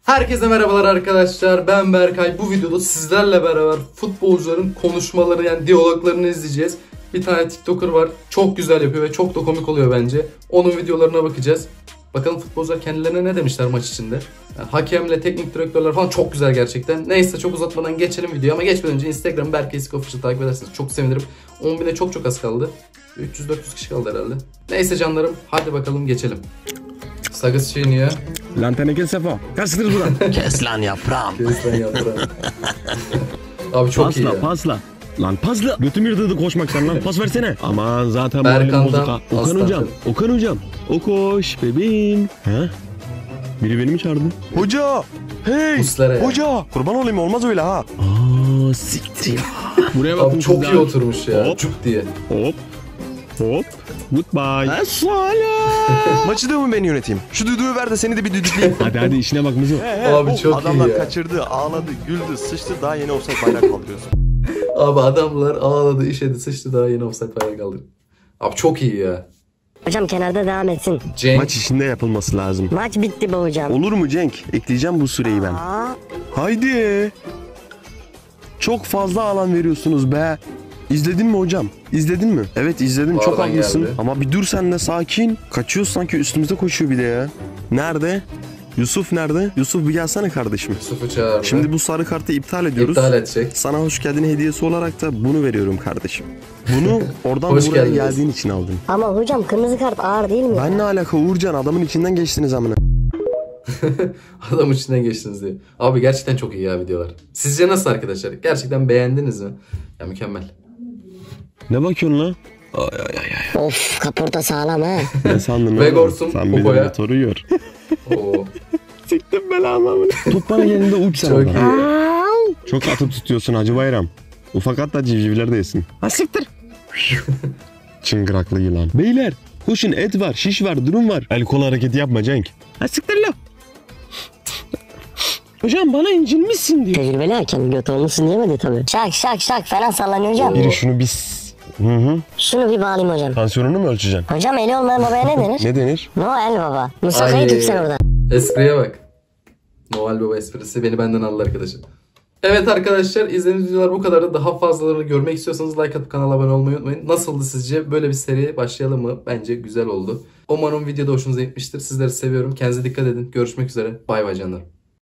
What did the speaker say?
Herkese merhabalar arkadaşlar, ben Berkay. Bu videoda sizlerle beraber futbolcuların konuşmaları, yani diyaloglarını izleyeceğiz. Bir tane TikToker var, çok güzel yapıyor ve çok da komik oluyor bence. Onun videolarına bakacağız. Bakalım futbolcular kendilerine ne demişler maç içinde. Yani hakemle teknik direktörler falan çok güzel gerçekten. Neyse, çok uzatmadan geçelim videoya, ama geçmeden önce Instagram Berkay Official takip ederseniz çok sevinirim. 10.000'e çok az kaldı. 300-400 kişi kaldı herhalde. Neyse canlarım, hadi bakalım geçelim. Sakız çiğniyor. Lan teneke sefa. Kaçtır buradan. Kes lan yaprağım. Kes lan yaprağım. Abi çok pasla, iyi ya. Pasla. Lan pasla. Götüm yırtıldı koşmaktan lan. Pas versene. Aman zaten Berkan'dan bozuk ha. Okan aslan. hocam. Okan hocam. O koş bebeğim. He? Biri beni mi çağırdı? Hoca! Hey! Uslara ya. Hoca! Kurban olayım, olmaz öyle ha. Aa siktir ya. Buraya bakın Abi çok kızlar. iyi oturmuş ya. Hop. Cuk diye. Hop. Hop. Goodbye. Maçı da mı ben yöneteyim? Şu düdüğü ver de seni de bir düdükleyeyim. Hadi işine bak Muzo. Abi çok Adamlar iyi ya. kaçırdı, ağladı, güldü, sıçtı, daha yeni offside bayrak kaldırıyorsun. Abi adamlar ağladı, işedi, sıçtı, daha yeni offside bayrağı kaldı. Abi çok iyi ya. Hocam kenarda devam etsin. Cenk. Maç içinde yapılması lazım. Maç bitti be hocam. Olur mu Cenk? Ekleyeceğim bu süreyi ben. Aa, Haydi! Çok fazla alan veriyorsunuz be. İzledin mi hocam? İzledin mi? Evet izledim, çok Oradan haklısın. geldi. Ama bir dur sen de, sakin. Kaçıyoruz sanki, üstümüze koşuyor bir de ya. Nerede? Yusuf nerede? Yusuf bir gelsene kardeşim. Yusuf'u çağırdı. Şimdi bu sarı kartı iptal ediyoruz. İptal edecek. Sana hoş geldin hediyesi olarak da bunu veriyorum kardeşim. Bunu oradan Hoş buraya geldiniz. geldiğin için aldım. ama hocam kırmızı kart ağır değil mi? Ben ne alaka Uğurcan, adamın içinden geçtiniz amına. Adam içinden geçtiniz diye. Abi gerçekten çok iyi ya videolar. Sizce nasıl arkadaşlar? Gerçekten beğendiniz mi? Ya mükemmel. Ne bakıyorsun lan? Of, kaporta sağlam ha. Ne sandın Ve oğlum? Gorsun Sen bir de popoya. motoru gör. Oo, Siktim belamı. Top bana geldiğinde uç sen çok oradan. iyi. Çok atıp tutuyorsun Hacı Bayram. Ufak hatta civcivler de yesin. Ha siktir. Çıngıraklı yılan. Beyler koşun, et var, şiş var, durum var. El kol hareketi yapma Cenk. Ha siktir lan. Hocam bana incinmişsin diyor. Tecrübeli hakem, göt olmuşsun diyemedi tabii. Şak şak şak falan sallanıyor hocam. Biri şunu bir... Hı. Şunu bir bağlayayım hocam. Tansiyonunu mu ölçeceksin? Hocam eli olmayan babaya ne denir? Ne denir? Noel baba. Musaka'yı Ay. tutsan orada. Espriye bak. Noel Baba esprisi beni benden aldı arkadaşım. Evet arkadaşlar, izlediğiniz videolar bu kadardı. Daha fazlalarını görmek istiyorsanız like atıp kanala abone olmayı unutmayın. Nasıldı sizce? Böyle bir seriye başlayalım mı? Bence güzel oldu. Umarım videoda hoşunuza gitmiştir. Sizleri seviyorum. Kendinize dikkat edin. Görüşmek üzere. Bay bay canlarım.